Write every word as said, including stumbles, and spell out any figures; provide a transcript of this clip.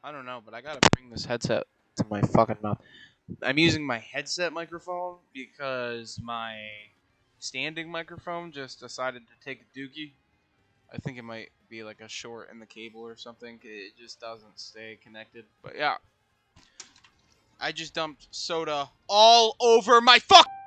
I don't know, but I gotta bring this headset to my fucking mouth. I'm using my headset microphone because my standing microphone just decided to take a dookie. I think it might be like a short in the cable or something. It just doesn't stay connected. But yeah. I just dumped soda all over my fuck.